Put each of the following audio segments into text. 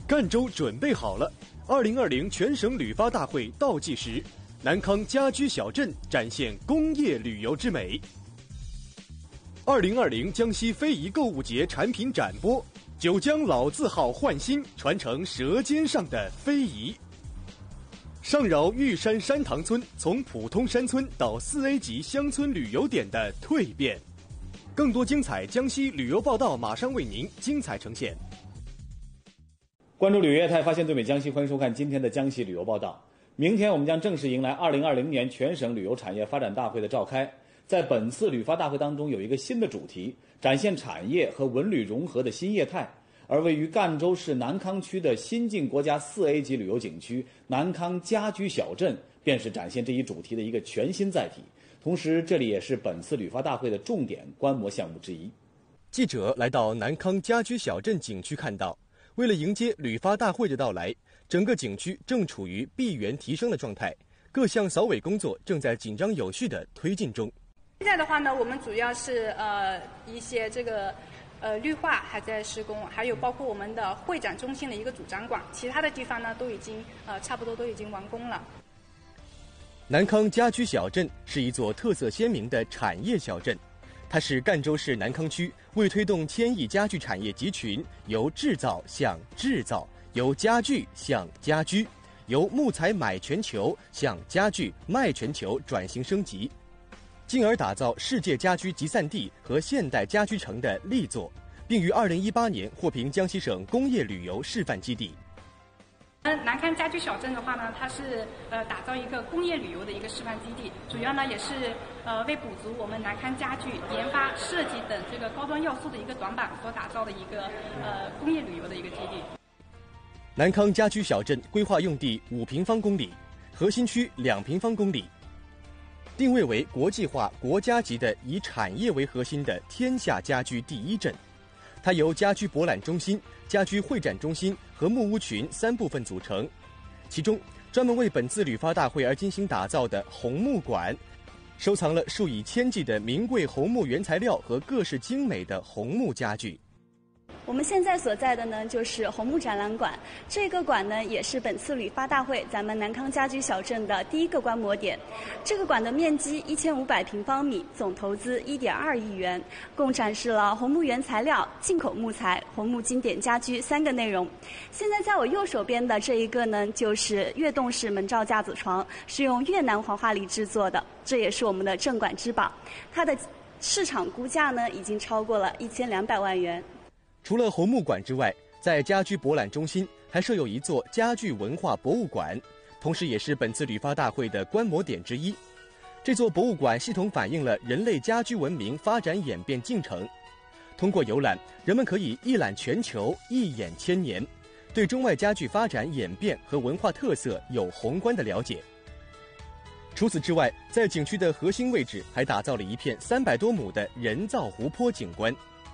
赣州准备好了，2020全省旅发大会倒计时，南康家居小镇展现工业旅游之美。2020江西非遗购物节产品展播，九江老字号焕新，传承舌尖上的非遗。上饶玉山山塘村从普通山村到4A 级乡村旅游点的蜕变。更多精彩江西旅游报道马上为您精彩呈现。 关注旅游业态，发现最美江西，欢迎收看今天的江西旅游报道。明天我们将正式迎来2020年全省旅游产业发展大会的召开。在本次旅发大会当中，有一个新的主题，展现产业和文旅融合的新业态。而位于赣州市南康区的新晋国家4A 级旅游景区南康家居小镇，便是展现这一主题的一个全新载体。同时，这里也是本次旅发大会的重点观摩项目之一。 记者来到南康家居小镇景区看到，为了迎接旅发大会的到来，整个景区正处于闭园提升的状态，各项扫尾工作正在紧张有序地推进中。 现在的话呢，我们主要是一些绿化还在施工，还有包括我们的会展中心的一个主展馆，其他的地方呢都已经差不多都已经完工了。 南康家居小镇是一座特色鲜明的产业小镇，它是赣州市南康区为推动千亿家具产业集群由制造向制造，由家具向家居，由木材买全球向家具卖全球转型升级，进而打造世界家居集散地和现代家居城的力作，并于2018年获评江西省工业旅游示范基地。 南康家居小镇的话呢，它是打造一个工业旅游的一个示范基地，主要呢也是为补足我们南康家具研发、设计等这个高端要素的一个短板所打造的一个工业旅游的一个基地。 南康家居小镇规划用地5平方公里，核心区2平方公里，定位为国际化国家级的以产业为核心的天下家居第一镇。它由家居博览中心、家居会展中心和木屋群3部分组成，其中专门为本次旅发大会而精心打造的红木馆，收藏了数以千计的名贵红木原材料和各式精美的红木家具。 我们现在所在的呢，就是红木展览馆。这个馆呢，也是本次旅发大会咱们南康家居小镇的第一个观摩点。这个馆的面积1500平方米，总投资1.2亿元，共展示了红木原材料、进口木材、红木经典家居3个内容。现在在我右手边的这一个呢，就是跃动式门罩架子床，是用越南黄花梨制作的，这也是我们的镇馆之宝。它的市场估价呢，已经超过了1200万元。 除了红木馆之外，在家居博览中心还设有一座家具文化博物馆，同时也是本次旅发大会的观摩点之一。这座博物馆系统反映了人类家居文明发展演变进程。通过游览，人们可以一览全球，一眼千年，对中外家具发展演变和文化特色有宏观的了解。除此之外，在景区的核心位置还打造了一片300多亩的人造湖泊景观。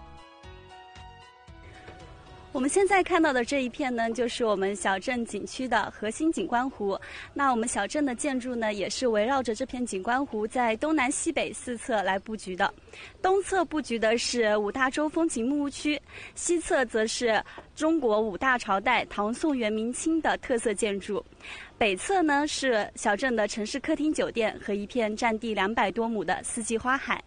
我们现在看到的这一片呢，就是我们小镇景区的核心景观湖。那我们小镇的建筑呢，也是围绕着这片景观湖，在东南西北4侧来布局的。东侧布局的是五大洲风情木屋区，西侧则是中国5大朝代唐宋元明清的特色建筑。北侧呢是小镇的城市客厅酒店和一片占地200多亩的四季花海。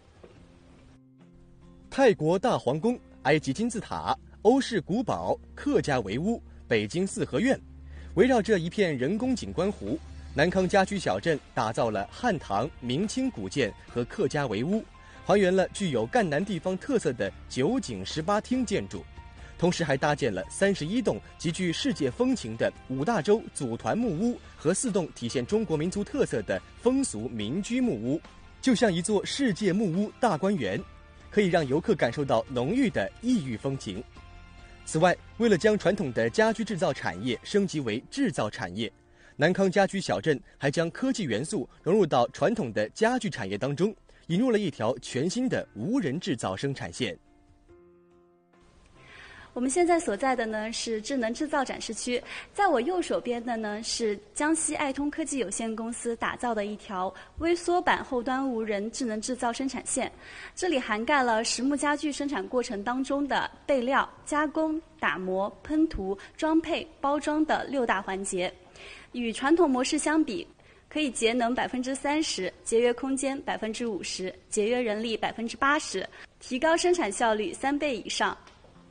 泰国大皇宫、埃及金字塔、欧式古堡、客家围屋、北京四合院，围绕这一片人工景观湖，南康家居小镇打造了汉唐、明清古建和客家围屋，还原了具有赣南地方特色的9景18厅建筑，同时还搭建了31栋极具世界风情的5大洲组团木屋和4栋体现中国民族特色的风俗民居木屋，就像一座世界木屋大观园，可以让游客感受到浓郁的异域风情。此外，为了将传统的家居制造产业升级为制造产业，南康家居小镇还将科技元素融入到传统的家具产业当中，引入了一条全新的无人制造生产线。 我们现在所在的呢是智能制造展示区，在我右手边的呢是江西爱通科技有限公司打造的一条微缩版后端无人智能制造生产线，这里涵盖了实木家具生产过程当中的备料、加工、打磨、喷涂、装配、包装的6大环节。与传统模式相比，可以节能30%，节约空间50%，节约人力80%，提高生产效率3倍以上。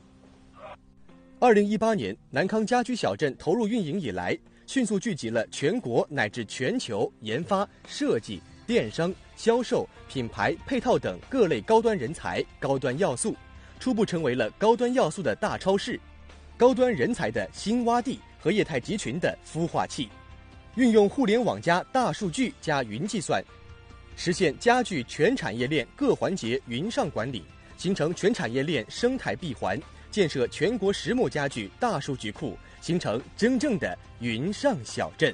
2018年，南康家居小镇投入运营以来，迅速聚集了全国乃至全球研发、设计、电商、销售、品牌、配套等各类高端人才、高端要素，初步成为了高端要素的大超市、高端人才的新洼地和业态集群的孵化器。运用互联网加大数据加云计算，实现家具全产业链各环节云上管理，形成全产业链生态闭环，建设全国实木家具大数据库，形成真正的云上小镇。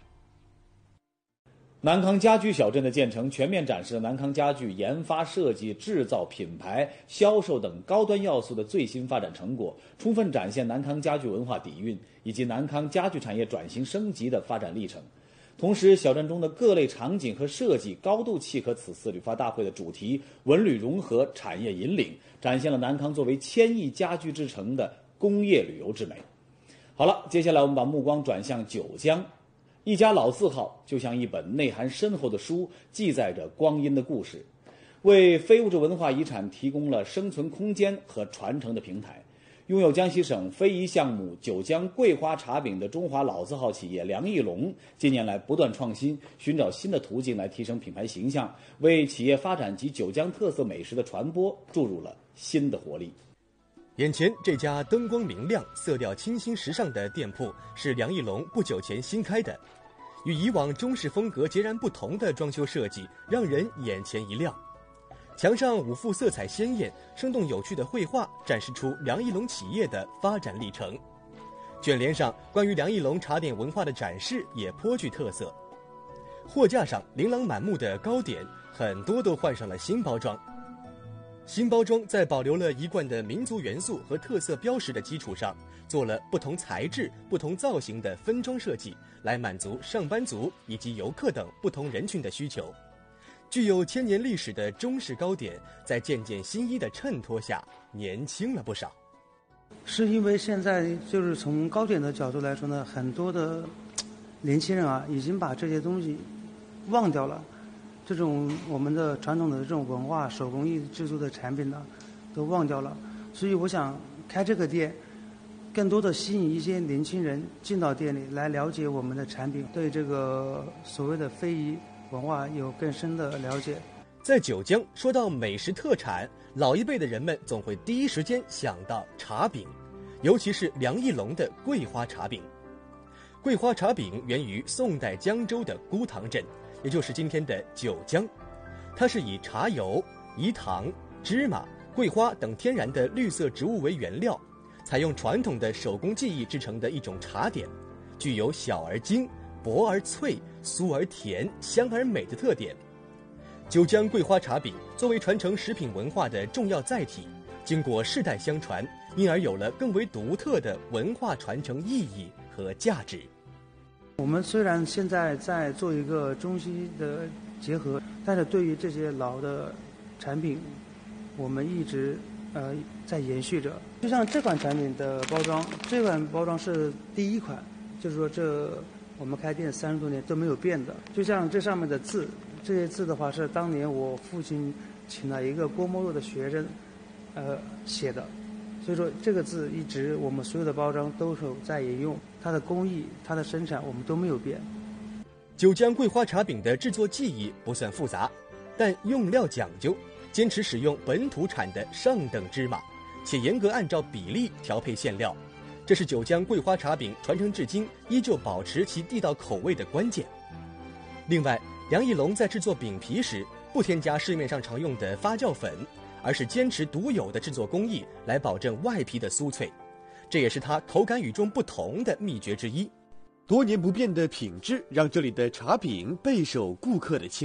南康家居小镇的建成，全面展示了南康家具研发、设计、制造、品牌、销售等高端要素的最新发展成果，充分展现南康家具文化底蕴以及南康家具产业转型升级的发展历程。同时，小镇中的各类场景和设计高度契合此次旅发大会的主题“文旅融合，产业引领”，展现了南康作为1000亿家具之城的工业旅游之美。好了，接下来我们把目光转向九江，一家老字号就像一本内涵深厚的书，记载着光阴的故事，为非物质文化遗产提供了生存空间和传承的平台。拥有江西省非遗项目九江桂花茶饼的中华老字号企业梁义隆，近年来不断创新，寻找新的途径来提升品牌形象，为企业发展及九江特色美食的传播注入了新的活力。 眼前这家灯光明亮、色调清新时尚的店铺是梁义隆不久前新开的，与以往中式风格截然不同的装修设计让人眼前一亮。墙上5幅色彩鲜艳、生动有趣的绘画展示出梁义隆企业的发展历程。卷帘上关于梁义隆茶点文化的展示也颇具特色。货架上琳琅满目的糕点，很多都换上了新包装。新包装在保留了一贯的民族元素和特色标识的基础上，做了不同材质、不同造型的分装设计，来满足上班族以及游客等不同人群的需求。具有1000年历史的中式糕点，在渐渐新意的衬托下，年轻了不少。 是因为现在就是从糕点的角度来说呢，很多的年轻人啊，已经把这些东西忘掉了。这种我们的传统的这种文化、手工艺制作的产品呢，都忘掉了。所以我想开这个店，更多的吸引一些年轻人进到店里来了解我们的产品，对这个所谓的非遗文化有更深的了解。 在九江，说到美食特产，老一辈的人们总会第一时间想到茶饼，尤其是梁义隆的桂花茶饼。桂花茶饼源于宋代江州的孤塘镇，也就是今天的九江。它是以茶油、饴糖、芝麻、桂花等天然的绿色植物为原料，采用传统的手工技艺制成的一种茶点，具有小而精、薄而脆、酥而甜、香而美的特点。九江桂花茶饼作为传承食品文化的重要载体，经过世代相传，因而有了更为独特的文化传承意义和价值。 我们虽然现在在做一个中西的结合，但是对于这些老的产品，我们一直在延续着。就像这款产品的包装，这款包装是第一款，就是说我们开店30多年都没有变的。就像这上面的字，这些字的话是当年我父亲请了一个郭沫若的学生写的，所以说这个字一直我们所有的包装都是在沿用，它的工艺、它的生产我们都没有变。 九江桂花茶饼的制作技艺不算复杂，但用料讲究，坚持使用本土产的上等芝麻，且严格按照比例调配馅料，这是九江桂花茶饼传承至今依旧保持其地道口味的关键。另外，梁义隆在制作饼皮时不添加市面上常用的发酵粉，而是坚持独有的制作工艺来保证外皮的酥脆，这也是它口感与众不同的秘诀之一。多年不变的品质让这里的茶饼备受顾客的青睐。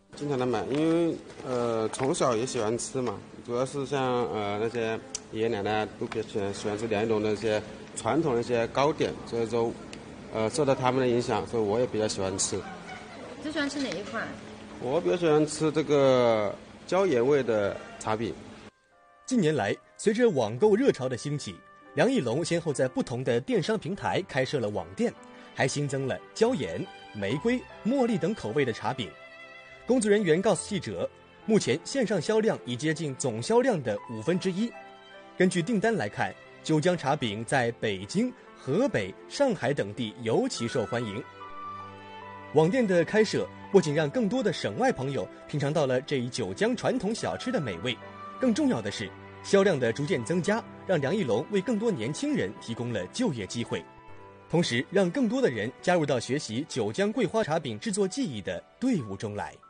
经常的买，因为从小也喜欢吃嘛，主要是像那些爷爷奶奶都比较喜欢吃梁一龙的一些传统的一些糕点，所以说受到他们的影响，所以我也比较喜欢吃。 最喜欢吃哪一款？ 我比较喜欢吃这个椒盐味的茶饼。 近年来，随着网购热潮的兴起，梁一龙先后在不同的电商平台开设了网店，还新增了椒盐、玫瑰、茉莉等口味的茶饼。工作人员告诉记者，目前线上销量已接近总销量的1/5。根据订单来看，九江茶饼在北京、河北、上海等地尤其受欢迎。网店的开设不仅让更多的省外朋友品尝到了这一九江传统小吃的美味，更重要的是，销量的逐渐增加，让梁一龙为更多年轻人提供了就业机会，同时让更多的人加入到学习九江桂花茶饼制作技艺的队伍中来。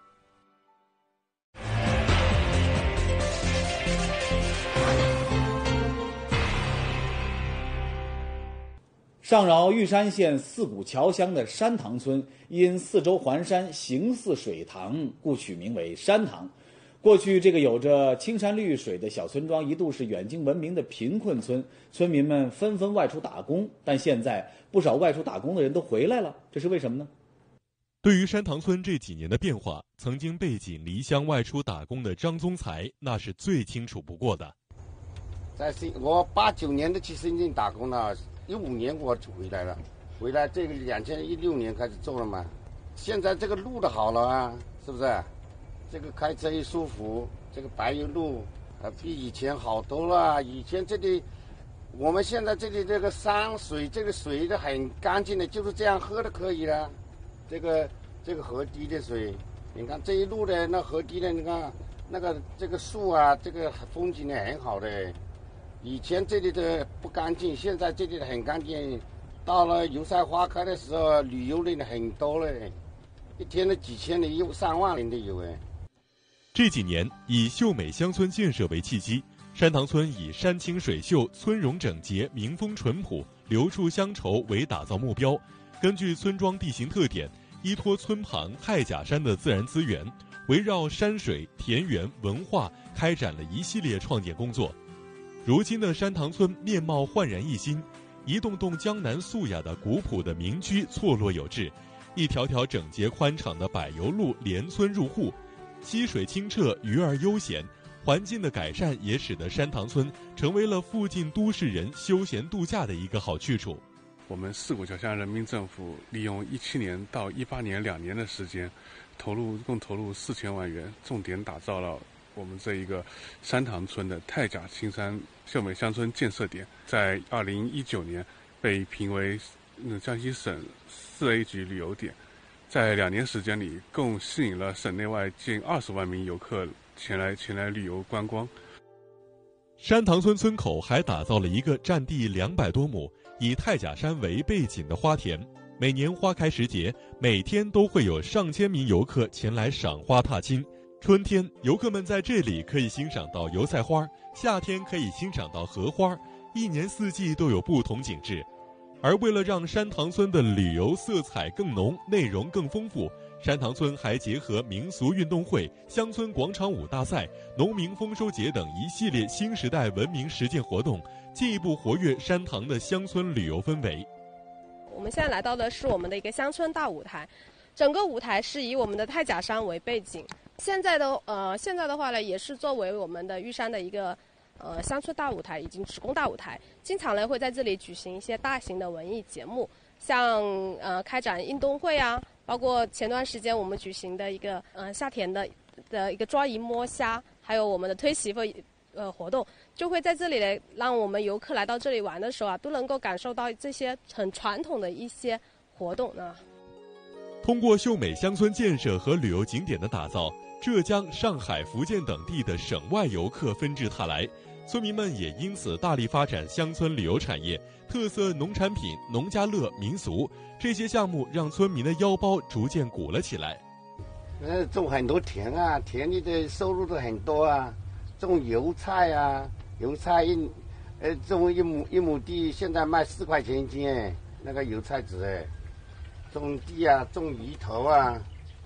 上饶玉山县四股桥乡的山塘村，因四周环山，形似水塘，故取名为山塘。过去，这个有着青山绿水的小村庄一度是远近闻名的贫困村，村民们纷纷外出打工。但现在，不少外出打工的人都回来了，这是为什么呢？ 对于山塘村这几年的变化，曾经背井离乡外出打工的张宗才那是最清楚不过的。 我89年的去深圳打工了，15年我就回来了，回来这个2016年开始做了嘛。现在这个路的好了啊，是不是？这个开车也舒服，这个柏油路比以前好多了。以前这里，我们现在这里这个山水，这个水的很干净的，就是这样喝的可以了。这个河堤的水，你看这一路的那河堤的，你看那个这个树啊，这个风景的很好的。以前这里的不干净，现在这里的很干净。到了油菜花开的时候，旅游的人很多嘞，一天的几千人，有3万人都有哎。 这几年以秀美乡村建设为契机，山塘村以山清水秀、村容整洁、民风淳朴、流处乡愁为打造目标，根据村庄地形特点，依托村旁太甲山的自然资源，围绕山水、田园、文化开展了一系列创建工作。如今的山塘村面貌焕然一新，一栋栋江南素雅的古朴的民居错落有致，一条条整洁宽敞的柏油路连村入户，溪水清澈，鱼儿悠闲。环境的改善也使得山塘村成为了附近都市人休闲度假的一个好去处。 我们四股桥乡人民政府利用17年到18年2年的时间，共投入4000万元，重点打造了我们这一个山塘村的太甲青山秀美乡村建设点，在2019年被评为江西省4A 级旅游点。在2年时间里，共吸引了省内外近20万名游客前来旅游观光。 山塘村村口还打造了一个占地200多亩、以太甲山为背景的花田，每年花开时节，每天都会有上千名游客前来赏花踏青。春天，游客们在这里可以欣赏到油菜花；夏天可以欣赏到荷花，一年四季都有不同景致。而为了让山塘村的旅游色彩更浓、内容更丰富，山塘村还结合民俗运动会、乡村广场舞大赛、农民丰收节等一系列新时代文明实践活动，进一步活跃山塘的乡村旅游氛围。 我们现在来到的是我们的一个乡村大舞台，整个舞台是以我们的太甲山为背景。现在的话呢，也是作为我们的玉山的一个乡村大舞台，以及职工大舞台，经常呢会在这里举行一些大型的文艺节目，像开展运动会啊，包括前段时间我们举行的一个夏天的一个抓鱼摸虾，还有我们的推媳妇活动，就会在这里呢，让我们游客来到这里玩的时候啊，都能够感受到这些很传统的一些活动呢。 通过秀美乡村建设和旅游景点的打造，浙江、上海、福建等地的省外游客纷至沓来，村民们也因此大力发展乡村旅游产业，特色农产品、农家乐、民俗这些项目，让村民的腰包逐渐鼓了起来。 种很多田啊，田里的收入都很多啊。种油菜啊，油菜种一亩地现在卖4块钱一斤哎，那个油菜籽哎。种地啊，种鱼头啊，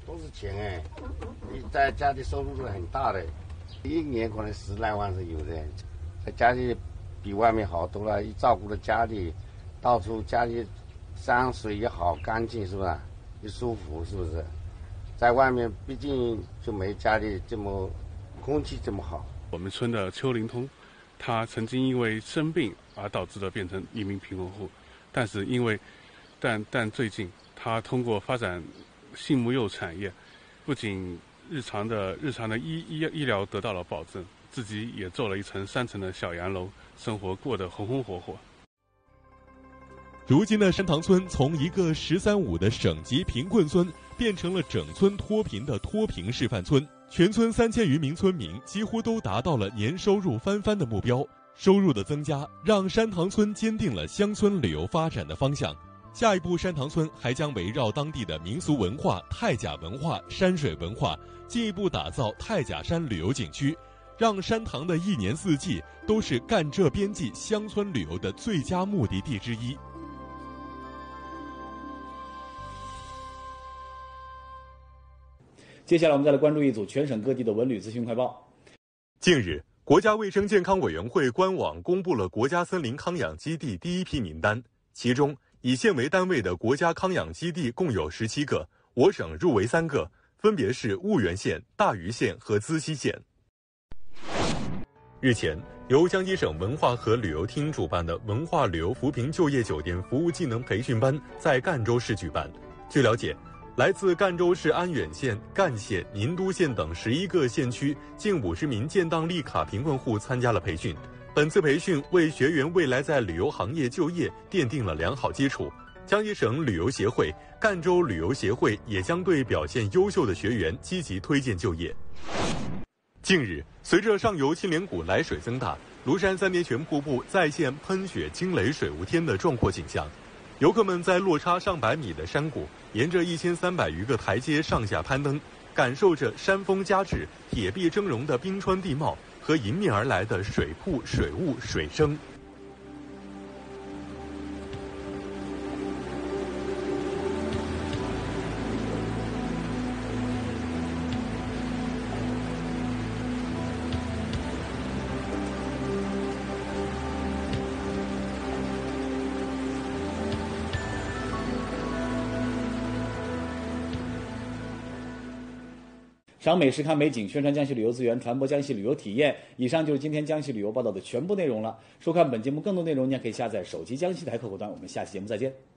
都是钱哎，你在家里收入是很大的，一年可能10来万是有的，在家里比外面好多了，一照顾了家里，到处家里山水也好干净，是不是？也舒服，是不是？在外面毕竟就没家里这么空气这么好。 我们村的邱灵通，他曾经因为生病而导致的变成一名贫困户，但是但最近他通过发展畜牧业产业，不仅日常的医疗得到了保证，自己也做了一层3层的小洋楼，生活过得红红火火。 如今的山塘村从一个13、5的省级贫困村变成了整村脱贫的脱贫示范村，全村3000余名村民几乎都达到了年收入翻番的目标。收入的增加让山塘村坚定了乡村旅游发展的方向。下一步，山塘村还将围绕当地的民俗文化、太甲文化、山水文化，进一步打造太甲山旅游景区，让山塘的一年四季都是赣浙边际乡村旅游的最佳目的地之一。 接下来我们再来关注一组全省各地的文旅资讯快报。 近日，国家卫生健康委员会官网公布了国家森林康养基地第一批名单，其中以县为单位的国家康养基地共有17个，我省入围3个，分别是婺源县、大余县和资溪县。日前，由江西省文化和旅游厅主办的文化旅游扶贫就业酒店服务技能培训班在赣州市举办。据了解，来自赣州市安远县、赣县、宁都县等11个县区近50名建档立卡贫困户参加了培训。本次培训为学员未来在旅游行业就业奠定了良好基础。江西省旅游协会、赣州旅游协会也将对表现优秀的学员积极推荐就业。近日，随着上游青莲谷来水增大，庐山3叠泉瀑布再现喷雪惊雷水雾天的壮阔景象。游客们在落差上百米的山谷，沿着1300余个台阶上下攀登，感受着山峰加持、铁壁峥嵘的冰川地貌和迎面而来的水瀑、水雾、水声。 赏美食看美景，宣传江西旅游资源，传播江西旅游体验。以上就是今天江西旅游报道的全部内容了。收看本节目更多内容，您可以下载手机江西台客户端。我们下期节目再见。